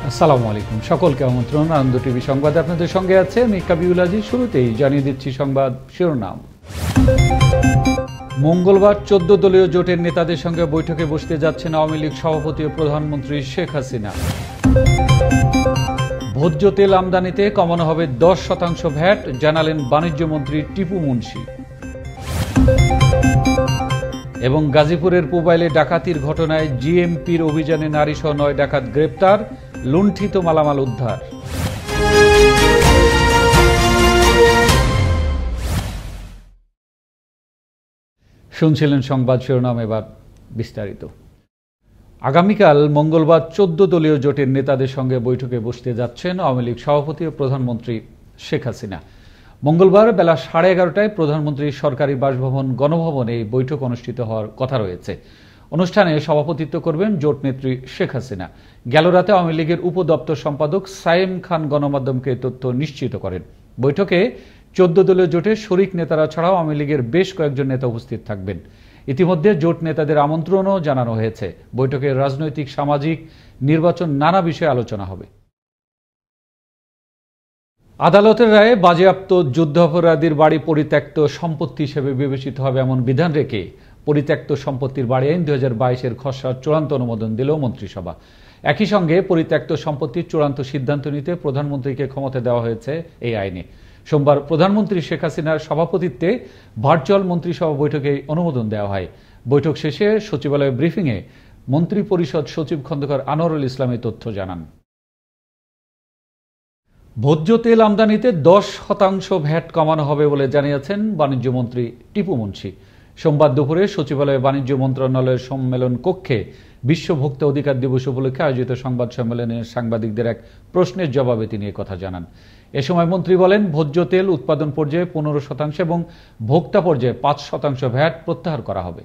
আসসালামু আলাইকুম, সকলকে আমন্ত্রণ আনন্দ টিভি সংবাদে আপনাদের সঙ্গে আছে আমি কাবিউল আজিজ। শুরুতেই জানিয়ে দিচ্ছি সংবাদ শিরোনাম। মঙ্গলবার 14 দলীয় জোটের নেতাদের সঙ্গে বৈঠকে বসতে যাচ্ছেন আওয়ামী লীগ সভাপতি ও প্রধানমন্ত্রী শেখ হাসিনা। ভোজ্য তেল আমদানিতে কমানো হবে 10% ভ্যাট, জানালেন বাণিজ্য মন্ত্রী টিপু মুনশি। এবং গাজীপুরের পুবাইলে ডাকাতির ঘটনায় জিএমপির অভিযানে নারীসহ 9 ডাকাত গ্রেপ্তার, লুণ্ঠিত মালামাল উদ্ধার। শুনছিলেন সংবাদ শিরোনাম, এবার বিস্তারিত। আগামীকাল মঙ্গলবার 14 দলীয় জোটের নেতাদের সঙ্গে বৈঠকে বসতে যাচ্ছেন আওয়ামী লীগ সভাপতি ও প্রধানমন্ত্রী শেখ হাসিনা। মঙ্গলবার বেলা 11:30টায় প্রধানমন্ত্রীর সরকারি বাসভবন গণভবনে এই বৈঠক অনুষ্ঠিত হওয়ার কথা রয়েছে। অনুষ্ঠানে সভাপতিত্ব করবেন জোট নেত্রী শেখ হাসিনা। গেল রাতে আওয়ামী লীগের উপদপ্তর সম্পাদক সায়েম খান গণমাধ্যমকে তথ্য নিশ্চিত করেন। বৈঠকে 14 দলীয় জোটের শরিক নেতারা ছাড়াও আওয়ামী লীগের বেশ কয়েকজন নেতা উপস্থিত থাকবেন। ইতিমধ্যে জোট নেতাদের আমন্ত্রণও জানানো হয়েছে। বৈঠকে রাজনৈতিক, সামাজিক, নির্বাচন নানা বিষয়ে আলোচনা হবে। আদালতের রায়ে বাজেয়াপ্ত যুদ্ধাপরাধীর বাড়ি পরিত্যক্ত সম্পত্তি হিসেবে বিবেচিত হবে এমন বিধান রেখে পরিত্যক্ত সম্পত্তির বাড়ি আইন 2022-এর খসড়ার চূড়ান্ত অনুমোদন দিল মন্ত্রিসভা। একই সঙ্গে পরিত্যক্ত সম্পত্তির চূড়ান্ত সিদ্ধান্ত নিতে প্রধানমন্ত্রীকে ক্ষমতা দেওয়া হয়েছে এই আইনে। সোমবার প্রধানমন্ত্রী শেখ হাসিনার সভাপতিত্বে ভার্চুয়াল মন্ত্রিসভা বৈঠকে অনুমোদন দেওয়া হয়। বৈঠক শেষে সচিবালয় ব্রিফিংয়ে মন্ত্রী পরিষদ সচিব খন্দকার আনোয়ারুল ইসলাম এই তথ্য জানান। ভোজ্য তেল আমদানিতে 10% ভ্যাট কমানো হবে বলে জানিয়েছেন বাণিজ্য মন্ত্রী টিপু মুনশি। সোমবার দুপুরে সচিবালয়ে বাণিজ্য মন্ত্রণালয়ের সম্মেলন কক্ষে বিশ্ব ভোক্তা অধিকার দিবস উপলক্ষে আয়োজিত সংবাদ সম্মেলনে সাংবাদিকদের এক প্রশ্নের জবাবে তিনি একথা জানান। এ সময় মন্ত্রী বলেন, ভোজ্য তেল উৎপাদন পর্যায়ে 15% এবং ভোক্তা পর্যায়ে 5% ভ্যাট প্রত্যাহার করা হবে।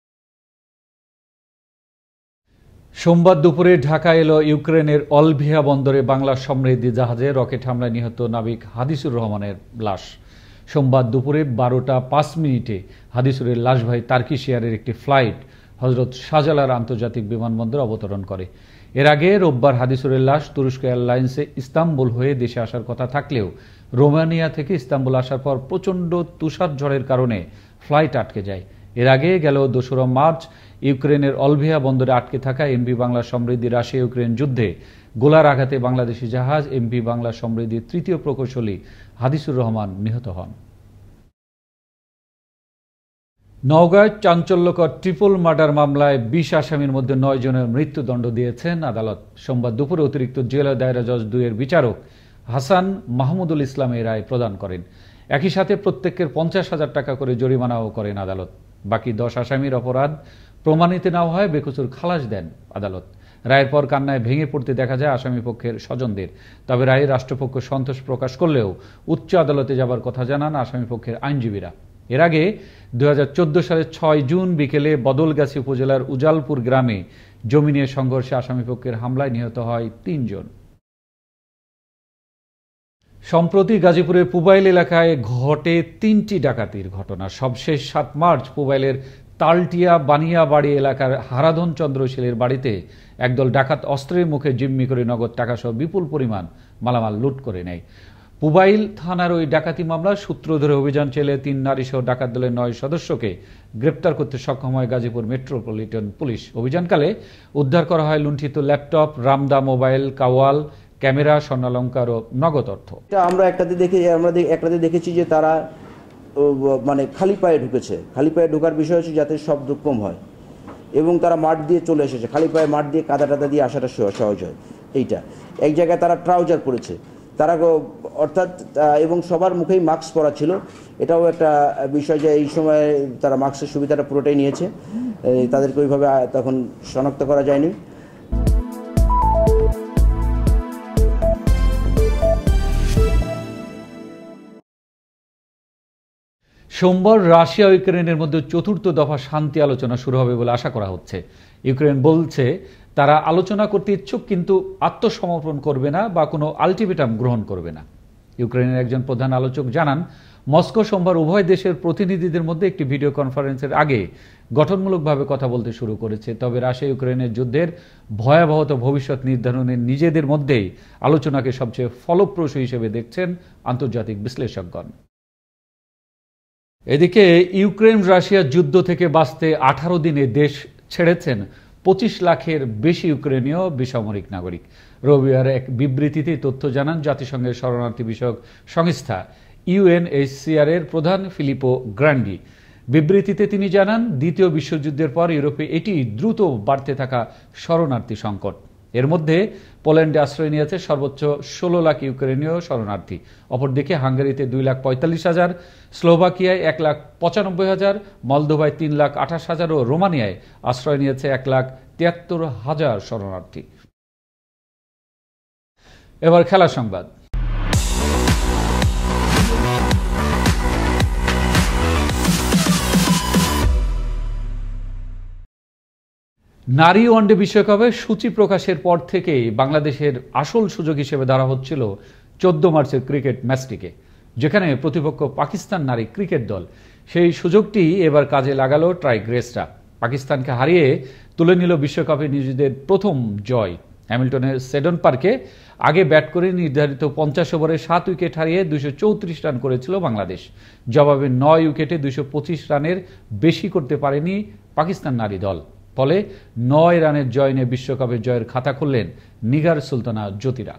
সোমবার দুপুরে ঢাকা এলো ইউক্রেনের অলভিয়া বন্দরে বাংলা সমৃদ্ধি জাহাজে রকেট হামলায় নিহত নাবিক হাদিসুর রহমানের লাশ। সোমবার দুপুরে 12:05 হাদিসুরের লাশবাহী টার্কিশ এয়ারের একটি ফ্লাইট হজরত শাহজালাল আন্তর্জাতিক বিমানবন্দরে অবতরণ করে। এর আগে রোববার হাদিসুরের লাশ তুরস্ক এয়ারলাইন্সে ইস্তাম্বুল হয়ে দেশে আসার কথা থাকলেও রোমানিয়া থেকে ইস্তাম্বুল আসার পর প্রচণ্ড তুষার ঝড়ের কারণে ফ্লাইট আটকে যায়। এর আগে গেল 2 মার্চ ইউক্রেনের অলভিয়া বন্দরে আটকে থাকা MV Bangla Samriddhi Russia Ukraine যুদ্ধে গোলার আঘাতে বাংলাদেশি জাহাজ এমভি বাংলা সমৃদ্ধির 3য় প্রকৌশলী হাদিসুর রহমান নিহত হন। নওগাঁয় চাঞ্চল্যকর ট্রিপল মার্ডার মামলায় 20 আসামির মধ্যে 9 জনের মৃত্যুদণ্ড দিয়েছেন আদালত। সোমবার দুপুরে অতিরিক্ত জেলা দায়রা জজ 2-এর বিচারক হাসান মাহমুদুল ইসলাম এই রায় প্রদান করেন। একই সাথে প্রত্যেকের 50,000 টাকা করে জরিমানাও করেন আদালত। বাকি 10 আসামির অপরাধ প্রমাণিত না হয় বেকসুর খালাস দেন আদালত। রায়ের পর কান্নায় ভেঙে পড়তে দেখা যায় আসামি পক্ষের স্বজনদের। তবে রায়ে রাষ্ট্রপক্ষ সন্তোষ প্রকাশ করলেও উচ্চ আদালতে যাবার কথা জানান আসামি পক্ষের আইনজীবীরা। এর আগে 2014 সালের 6 জুন বিকেলে বদলগাছি উপজেলার উজালপুর গ্রামে জমি নিয়ে সংঘর্ষে আসামিপক্ষের হামলায় নিহত হয় 3 জন। সম্প্রতি গাজীপুরের পুবাইল এলাকায় ঘটে 3টি ডাকাতির ঘটনা। সবশেষ 7 মার্চ পুবাইলের তালটিয়া বানিয়াবাড়ি এলাকার হারাধন চন্দ্র শীলের বাড়িতে একদল ডাকাত অস্ত্রের মুখে জিম্মি করে নগদ টাকাসহ বিপুল পরিমাণ মালামাল লুট করে নেয়। পুবাইল থানার ওই ডাকাতি মামলার সূত্র ধরে অভিযান চালিয়ে 3 নারীসহ ডাকাত দলের 9 সদস্যকে গ্রেপ্তার করতে সক্ষম হয় গাজীপুর মেট্রোপলিটন পুলিশ। অভিযানকালে উদ্ধার করা হয় লুণ্ঠিত ল্যাপটপ, রামদা মোবাইল, কাওয়াল, ক্যামেরা, স্বর্ণালঙ্কার ও নগদ অর্থ। আমরা একটাতে দেখেছি যে তারা মানে খালি পায়ে ঢুকেছে। খালি পায়ে ঢোকার বিষয় হচ্ছে যাতে শব্দ কম হয় এবং তারা মাঠ দিয়ে চলে এসেছে। খালি পায়ে মাঠ দিয়ে কাদা টাদা দিয়ে আসাটা সহজ হয়। এইটা এক জায়গায় তারা ট্রাউজার পরেছে তারা, অর্থাৎ এবং সবার মুখেই মাস্ক পরা ছিল। এটাও একটা বিষয় যে এই সময় তারা মাস্কের সুবিধাটা পুরোটাই নিয়েছে। তাদেরকে ওইভাবে তখন শনাক্ত করা যায়নি। সোমবার রাশিয়া ইউক্রেনের মধ্যে 4র্থ দফা শান্তি আলোচনা শুরু হবে বলে আশা করা হচ্ছে। ইউক্রেন বলছে তারা আলোচনা করতে ইচ্ছুক, কিন্তু আত্মসমর্পণ করবে না বা কোনো আলটিমেটাম গ্রহণ করবে না। ইউক্রেনের একজন প্রধান আলোচক জানান, মস্কো সোমবার উভয় দেশের প্রতিনিধিদের মধ্যে একটি ভিডিও কনফারেন্সের আগে গঠনমূলকভাবে কথা বলতে শুরু করেছে। তবে রাশিয়া ইউক্রেনের যুদ্ধের ভয়াবহতা ভবিষ্যৎ নির্ধারণে নিজেদের মধ্যেই আলোচনাকে সবচেয়ে ফলপ্রসূ হিসেবে দেখছেন আন্তর্জাতিক বিশ্লেষকগণ। এদিকে ইউক্রেন রাশিয়া যুদ্ধ থেকে বাঁচতে 18 দিনে দেশ ছেড়েছেন 25 লাখের বেশি ইউক্রেনীয় বেসামরিক নাগরিক। রবিবার এক বিবৃতিতে তথ্য জানান জাতিসংঘের শরণার্থী বিষয়ক সংস্থা UNHCR এর প্রধান ফিলিপো গ্রান্ডি। বিবৃতিতে তিনি জানান, দ্বিতীয় বিশ্বযুদ্ধের পর ইউরোপে এটি দ্রুত বাড়তে থাকা শরণার্থী সংকট। এর মধ্যে পোল্যান্ডে আশ্রয় নিয়েছে সর্বোচ্চ 16 লাখ ইউক্রেনীয় শরণার্থী। অপরদিকে হাঙ্গেরিতে 2,45,000, স্লোভাকিয়ায় 1,95,000, মলদোভায় 3,28,000 ও রোমানিয়ায় আশ্রয় নিয়েছে 1,73,000 শরণার্থী। এবার খেলার সংবাদ। নারী ওয়ানডে বিশ্বকাপে সূচি প্রকাশের পর থেকেই বাংলাদেশের আসল সুযোগ হিসেবে ধরা হচ্ছিল 14 মার্চের ক্রিকেট ম্যাচটিকে, যেখানে প্রতিপক্ষ পাকিস্তান নারী ক্রিকেট দল। সেই সুযোগটি এবার কাজে লাগালো টাইগ্রেসরা। পাকিস্তানকে হারিয়ে তুলে নিল বিশ্বকাপে নিজেদের প্রথম জয়। হ্যামিল্টনের সেডন পার্কে আগে ব্যাট করে নির্ধারিত 50 ওভারে 7 উইকেট হারিয়ে 234 রান করেছিল বাংলাদেশ। জবাবে 9 উইকেটে 225 রানের বেশি করতে পারেনি পাকিস্তান নারী দল। ফলে 9 রানের জয় নিয়ে বিশ্বকাপের জয়ের খাতা খুললেন নিগার সুলতানা জ্যোতিরা।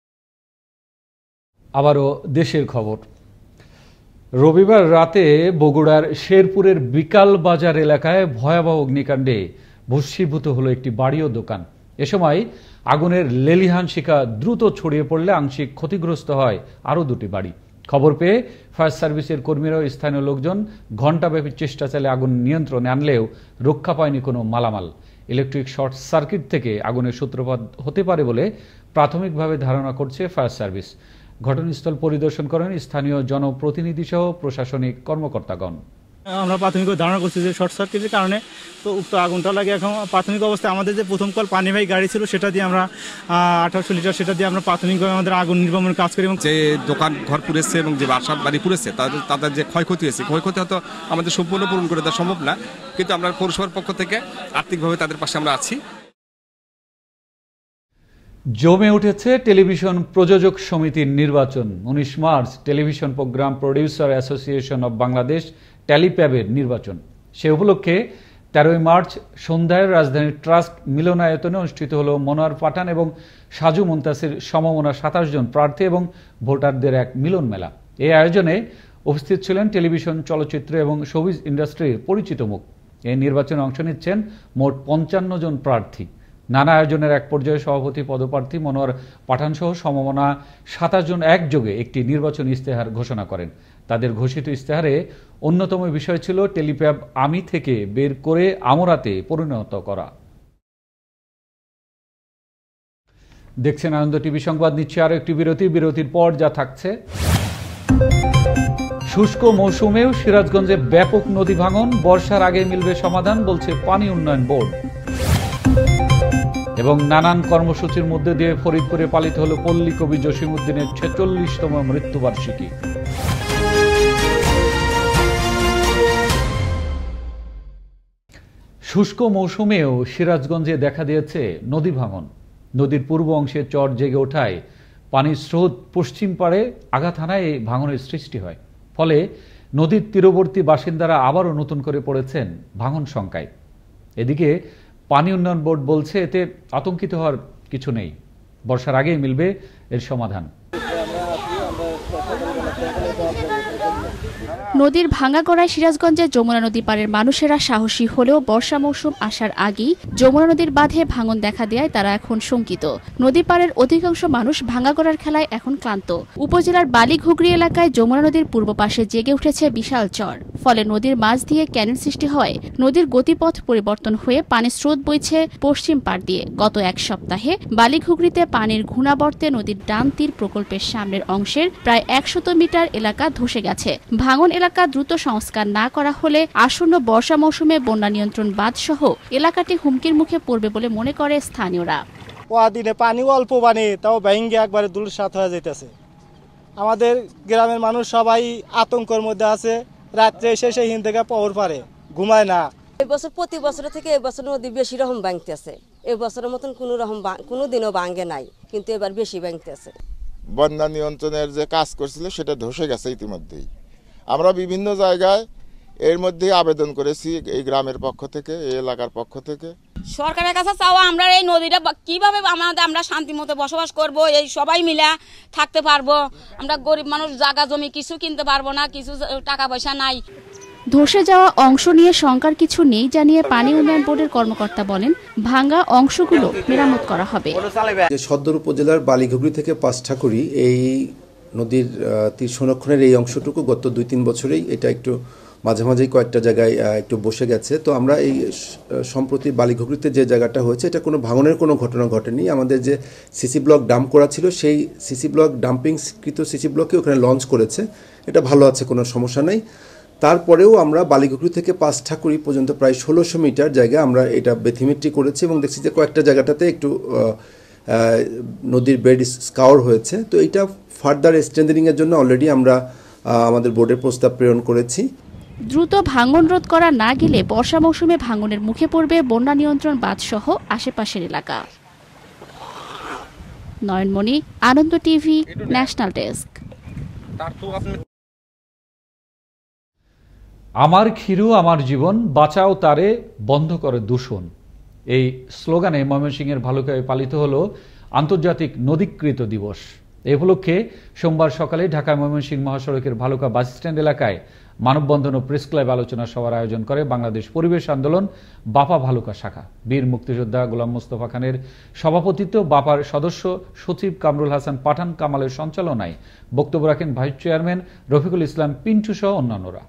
আবারও দেশের খবর। রবিবার রাতে বগুড়ার শেরপুরের বিকাল বাজার এলাকায় ভয়াবহ অগ্নিকাণ্ডে ভস্মীভূত হলো একটি বাড়ি ও দোকান। এ সময় আগুনের লেলিহান শিখা দ্রুত ছড়িয়ে পড়লে আংশিক ক্ষতিগ্রস্ত হয় আরও 2টি বাড়ি। খবর পেয়ে ফায়ার সার্ভিসের কর্মীরা ও স্থানীয় লোকজন ঘণ্টাব্যাপী চেষ্টা চালিয়ে আগুন নিয়ন্ত্রণে আনলেও রক্ষা পায়নি কোনো মালামাল। ইলেকট্রিক শর্ট সার্কিট থেকে আগুনের সূত্রপাত হতে পারে বলে প্রাথমিকভাবে ধারণা করছে ফায়ার সার্ভিস। ঘটনাস্থল পরিদর্শন করেন স্থানীয় জনপ্রতিনিধি সহ প্রশাসনিক কর্মকর্তাগণ। আমরা প্রাথমিক ধারণা করছি যে শর্ট সার্কিটের কারণে তো উক্ত আগুনটা লাগে। এখন প্রাথমিক অবস্থায় আমাদের যে প্রথম কল পানিবাহী গাড়ি ছিল সেটা দিয়ে আমরা 1800 লিটার সেটা দিয়ে আমরা প্রাথমিকভাবে আমাদের আগুন নির্বাপনের কাজ করি। এবং যে দোকান ঘর পুড়েছে এবং যে বাসা বাড়ি পুড়েছে তাদের যে ক্ষয়ক্ষতি হয়েছে, ক্ষয়ক্ষতি হয়তো আমাদের সম্পূর্ণ পূরণ করে দেওয়া সম্ভব না, কিন্তু আমরা পৌরসভার পক্ষ থেকে আর্থিকভাবে তাদের পাশে আমরা আছি। জমে উঠেছে টেলিভিশন প্রযোজক সমিতির নির্বাচন। 19 March television program producer association of Bangladesh টেলিপ্যাবের নির্বাচন। সে উপলক্ষে 13 মার্চ সন্ধ্যায় রাজধানীর ট্রাস্ট মিলনায়তনে অনুষ্ঠিত হল মনোয়ার পাঠান এবং সাজু মুনতাসির সমমনা 27 জন প্রার্থী এবং ভোটারদের এক মিলন মেলা। এই আয়োজনে উপস্থিত ছিলেন টেলিভিশন, চলচ্চিত্র এবং শোবিজ ইন্ডাস্ট্রির পরিচিত মুখ। এই নির্বাচনে অংশ নিচ্ছেন মোট 55 জন প্রার্থী। নানা আয়োজনের এক পর্যায়ে সভাপতি পদপ্রার্থী মনোয়ার পাঠান সহ সমমনা 27 জন একযোগে একটি নির্বাচনী ইস্তেহার ঘোষণা করেন। তাদের ঘোষিত ইস্তেহারে অন্যতম বিষয় ছিল টেলিপ্যাব আমি থেকে বের করে আমরাতে পরিণত করা। দেখছেন আনন্দ টিভি সংবাদ। নিচ্ছে আরো একটি বিরতির পর যা থাকছে: শুষ্ক মৌসুমেও সিরাজগঞ্জে ব্যাপক নদী ভাঙন, বর্ষার আগে মিলবে সমাধান বলছে পানি উন্নয়ন বোর্ড। এবং নানান কর্মসূচির মধ্যে দিয়ে ফরিদপুরে পালিত হল পল্লী কবি জসিমউদ্দিনের 46তম মৃত্যুবার্ষিকী। শুষ্ক মৌসুমেও সিরাজগঞ্জে দেখা দিয়েছে নদী ভাঙন। নদীর পূর্ব অংশে চর জেগে ওঠায় পানির স্রোত পশ্চিম পাড়ে আঘাত হানায় এই ভাঙনের সৃষ্টি হয়। ফলে নদীর তীরবর্তী বাসিন্দারা আবারও নতুন করে পড়েছেন ভাঙন শঙ্কায়। এদিকে পানি উন্নয়ন বোর্ড বলছে এতে আতঙ্কিত হওয়ার কিছু নেই, বর্ষার আগেই মিলবে এর সমাধান। নদীর ভাঙাগড়ায় সিরাজগঞ্জের যমুনা নদী পাড়ের মানুষেরা সাহসী হলেও বর্ষা মৌসুম আসার আগেই যমুনা নদীর বাঁধে ভাঙন দেখা দেয় তারা এখন শঙ্কিত। নদী পাড়ের অধিকাংশ মানুষ ভাঙাগড়ার খেলায় এখন ক্লান্ত। উপজেলার বালিঘুগরি এলাকায় যমুনা নদীর পূর্ব পাশে জেগে উঠেছে বিশাল চর। ফলে নদীর মাঝ দিয়ে ক্যানেল সৃষ্টি হয়। নদীর গতিপথ পরিবর্তন হয়ে পানির স্রোত বইছে পশ্চিম পাড় দিয়ে। গত এক সপ্তাহে বালিঘুগরিতে পানির ঘূর্ণাবর্তে নদীর ডান তীর প্রকল্পের সামনের অংশের প্রায় 100 মিটার এলাকা ধসে গেছে। ভাঙন এলাকা দ্রুত সংস্কার না করা হলে আসন্ন বর্ষা মৌসুমে বন্যা নিয়ন্ত্রণ বাঁধ সহ এলাকাটি হুমকির মুখে পড়বে বলে মনে করে স্থানীয়রা। দিনে পানি অল্প পানি, তাও ভেঙে একবারে দুলসাত হয়ে যাইতেছে। আমাদের গ্রামের মানুষ সবাই আতঙ্কের মধ্যে আছে। রাত্রে এসে সেই হিন থেকে পহর পারে, ঘুমায় না। এই বছর প্রতি বছরের থেকে এই বছর নদী বেশি রকম ভাঙতেছে। এই বছরের মতন কোনো দিনও ভাঙে নাই, কিন্তু এবার বেশি ভাঙতেছে। বন্যা নিয়ন্ত্রণের যে কাজ করছিল সেটা ধসে গেছে ইতিমধ্যেই। আমরা বিভিন্ন জায়গায় এর মধ্যে আবেদন করেছি, এই গ্রামের পক্ষ থেকে, এই এলাকার পক্ষ থেকে। সরকারের কাছে চাওয়া আমরা এই নদীটা কিভাবে আমরা শান্তি মতো বসবাস করব, এই সবাই মিলে থাকতে পারবো। আমরা গরিব মানুষ, জায়গা জমি কিছু কিনতে পারবো না, কিছু টাকা পয়সা নাই। ধসে যাওয়া অংশ নিয়ে শঙ্কার কিছু নেই জানিয়ে পানি উন্নয়ন বোর্ডের কর্মকর্তা বলেন, ভাঙা অংশগুলো মেরামত করা হবে। সদর উপজেলার বালিঘুগরি থেকে পাঁচঠাকুরি এই নদীর তীর সংরক্ষণের এই অংশটুকু গত 2-3 বছরেই এটা একটু মাঝে মাঝেই কয়েকটা জায়গায় একটু বসে গেছে। তো আমরা এই সম্প্রতি বালিঘুগরিতে যে জায়গাটা হয়েছে এটা কোনো ভাঙনের কোনো ঘটনা ঘটেনি। আমাদের যে সিসি ব্লক ডাম্প করা ছিল সেই সিসি ব্লক ডাম্পিংকৃত সিসি ব্লকে ওখানে লঞ্চ করেছে, এটা ভালো আছে, কোনো সমস্যা নেই। তারপরেও আমরা বালিঘুগরি থেকে পাঁচঠাকুরি পর্যন্ত প্রায় 1600 মিটার জায়গা আমরা এটা বেথিমেট্রি করেছি এবং দেখছি যে কয়েকটা জায়গাটাতে একটু নদীর বেড স্কাওর হয়েছে। তো এইটা ফার্দার স্ট্রেংথেনিংয়ের জন্য অলরেডি আমরা আমাদের বোর্ডের প্রস্তাব প্রেরণ করেছি। দ্রুত ভাঙন রোধ করা না গেলে বর্ষা মৌসুমে ভাঙনের মুখে পড়বে বন্যা নিয়ন্ত্রণ বাঁধ সহ আশেপাশের এলাকা। Nayanmoni, Ananda TV, national desk. আমার ক্ষীরু আমার জীবন, বাঁচাও তারে, বন্ধ করে দূষণ, এই স্লোগানে ময়মনসিংহের ভালুকায় পালিত হলো আন্তর্জাতিক নদীকৃত দিবস। এ উপলক্ষে সোমবার সকালে ঢাকা ময়মনসিংহ মহাসড়কের ভালুকা বাস স্ট্যান্ড এলাকায় মানববন্ধন ও প্রেস ক্লাব আলোচনা সভার আয়োজন করে বাংলাদেশ পরিবেশ আন্দোলন বাপা ভালুকা শাখা। বীর মুক্তিযোদ্ধা গোলাম মোস্তফা খানের সভাপতিত্ব, বাপার সদস্য সচিব কামরুল হাসান পাঠান কামালের সঞ্চালনায় বক্তব্য রাখেন ভাইস চেয়ারম্যান রফিকুল ইসলাম পিন্টু সহ অন্যান্যরা।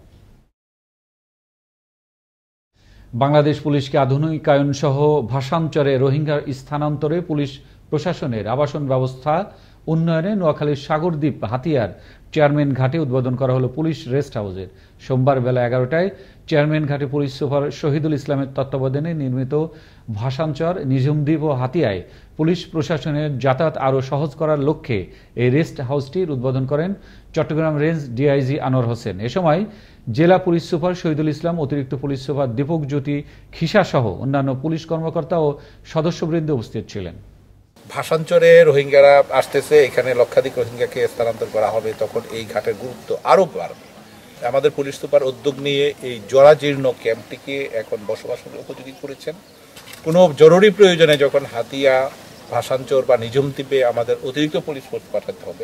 বাংলাদেশ পুলিশকে আধুনিকায়ন সহ ভাষান্তরে রোহিঙ্গা স্থানান্তরে পুলিশ প্রশাসনের আবাসন ব্যবস্থা উন্নয়নে নোয়াখালীর সাগরদ্বীপ হাতিয়ার চেয়ারম্যান ঘাটে উদ্বোধন করা হলো পুলিশ রেস্ট হাউসের। সোমবার বেলা 11টায় চেয়ারম্যান ঘাটে পুলিশ সুপার শহীদুল ইসলামের তত্ত্বাবধানে নির্মিত ভাষাঞ্চর, নিঝুমদ্বীপ ও হাতিয়ায় পুলিশ প্রশাসনের যাতায়াত আরও সহজ করার লক্ষ্যে এই রেস্ট হাউসটির উদ্বোধন করেন চট্টগ্রাম রেঞ্জ ডিআইজি আনোয়ার হোসেন। এ সময় জেলা পুলিশ সুপার শহীদুল ইসলাম, অতিরিক্ত পুলিশ সুপার দীপক জ্যোতি খিসা সহ অন্যান্য পুলিশ কর্মকর্তা ও সদস্যবৃন্দ উপস্থিত ছিলেন। ভাষাঞ্চরে রোহিঙ্গারা আসতেছে, এখানে লক্ষাধিক রোহিঙ্গাকে স্থানান্তর করা হবে, তখন এই ঘাটের গুরুত্ব আরও বাড়বে। আমাদের পুলিশ সুপার উদ্যোগ নিয়ে এই জরাজীর্ণ ক্যাম্পটিকে এখন বসবাসের উপযোগী করেছেন। কোনো জরুরি প্রয়োজনে যখন হাতিয়া, ভাষাঞ্চর বা নিঝুমদ্বীপে আমাদের অতিরিক্ত পুলিশ ফোর্স পাঠাতে হবে।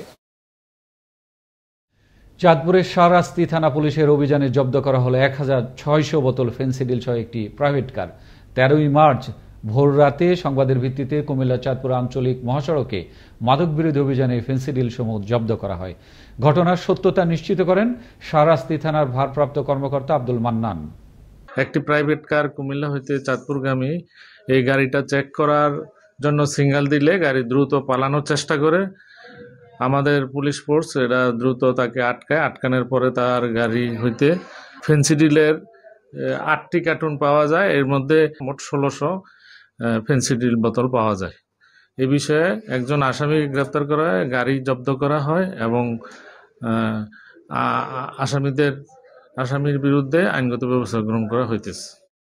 চাঁদপুরের শাহরাস্তি থানা পুলিশের অভিযানে জব্দ করা হলো 1600 বোতল ফেন্সিডিল সহ একটি প্রাইভেট কার। 13ই মার্চ ভোর রাতে সংবাদের ভিত্তিতে কুমিল্লা চাঁদপুর আঞ্চলিক মহাসড়কে মাদক বিরোধী অভিযানে ফেন্সিডিল সমূহ জব্দ করা হয়। ঘটনার সত্যতা নিশ্চিত করেন শাহরাস্তি থানার ভারপ্রাপ্ত কর্মকর্তা আব্দুল মান্নান। একটি প্রাইভেট কার কুমিল্লা হইতে চাঁদপুরগামী এই গাড়িটা চেক করার জন্য সিগন্যাল দিলে গাড়ি দ্রুত পালানোর চেষ্টা করে। আমাদের পুলিশ ফোর্স এটা দ্রুত তাকে আটকায়। আটকানোর পরে তার গাড়ি হইতে ফেন্সিডিলের 8টি কার্টুন পাওয়া যায়। এর মধ্যে মোট 1600 ফেন্সিডিল বোতল পাওয়া যায়। এই বিষয়ে একজন আসামিকে গ্রেপ্তার করা হয়, গাড়ি জব্দ করা হয় এবং আসামির বিরুদ্ধে আইনগত ব্যবস্থা গ্রহণ করা হইতেছে।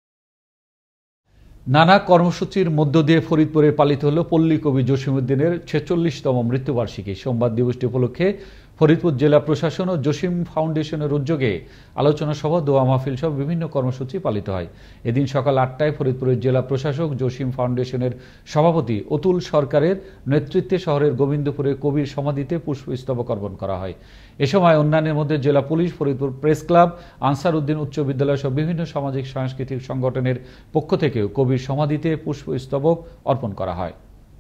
নানা কর্মসূচির মধ্য দিয়ে ফরিদপুরে পালিত হল পল্লী কবি জসিমউদ্দিনের 46তম মৃত্যুবার্ষিকী। সোমবার দিবসটি উপলক্ষে ফরিদপুর জেলা প্রশাসন ও জসিম ফাউন্ডেশনের উদ্যোগে আলোচনা সভা, দোয়া মাহফিল সহ বিভিন্ন কর্মসূচি পালিত হয়। এদিন সকাল 8টায় ফরিদপুরের জেলা প্রশাসক জসিম ফাউন্ডেশনের সভাপতি অতুল সরকারের নেতৃত্বে শহরের গোবিন্দপুরে কবির সমাধিতে পুষ্পস্তবক অর্পণ করা হয়। এ সময় অন্যান্যের মধ্যে জেলা police, Faridpur press club, Ansar Uddin উচ্চ বিদ্যালয় সহ বিভিন্ন সামাজিক সাংস্কৃতিক সংগঠনের পক্ষ থেকেও কবির সমাধিতে পুষ্পস্তবক অর্পণ করা হয়।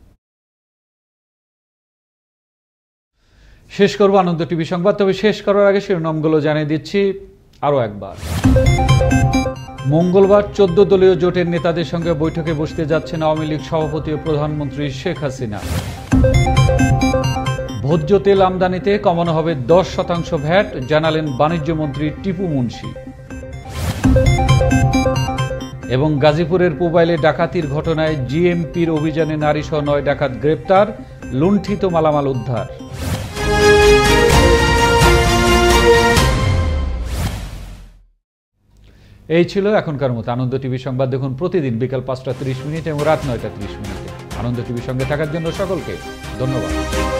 শেষ করব আনন্দ টিভি সংবাদ, তবে শেষ করার আগে শিরোনামগুলো জানিয়ে দিচ্ছি আরও একবার। মঙ্গলবার 14 দলীয় জোটের নেতাদের সঙ্গে বৈঠকে বসতে যাচ্ছেন আওয়ামী লীগ সভাপতি ও প্রধানমন্ত্রী শেখ হাসিনা। ভোজ্য তেল আমদানিতে কমানো হবে 10% ভ্যাট, জানালেন বাণিজ্য মন্ত্রী টিপু মুন্সি। এবং গাজীপুরের পুবাইলে ডাকাতির ঘটনায় জিএমপির অভিযানে নারীসহ 9 ডাকাত গ্রেপ্তার, লুণ্ঠিত মালামাল উদ্ধার। এই ছিল এখনকার মতো আনন্দ টিভি সংবাদ। দেখুন প্রতিদিন বিকাল 5টা 30 মিনিট এবং রাত 9টা 30 মিনিটে। আনন্দ টিভির সঙ্গে থাকার জন্য সকলকে ধন্যবাদ।